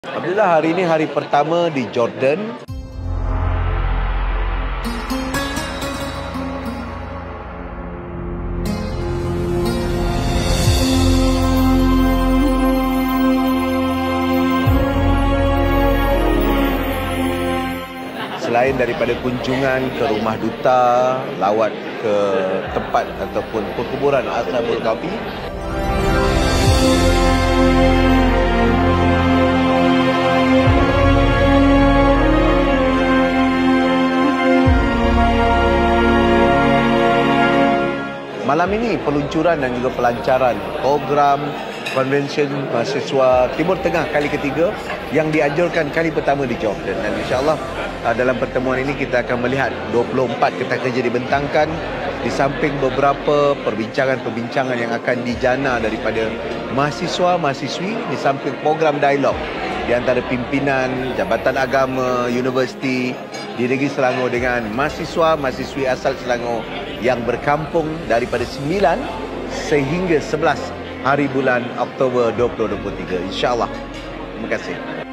Alhamdulillah, hari ini hari pertama di Jordan. Selain daripada kunjungan ke rumah duta, lawat ke tempat ataupun perkuburan Ashabul Kahfi, malam ini peluncuran dan juga pelancaran program Convention Mahasiswa Timur Tengah kali ketiga yang dianjurkan kali pertama di Jordan. Dan insyaAllah dalam pertemuan ini kita akan melihat 24 kereta kerja dibentangkan di samping beberapa perbincangan-perbincangan yang akan dijana daripada mahasiswa-mahasiswi di samping program dialog di antara pimpinan Jabatan Agama, Universiti di Negeri Selangor dengan mahasiswa-mahasiswi asal Selangor yang berkampung daripada 9 sehingga 11 hari bulan Oktober 2023. InsyaAllah. Terima kasih.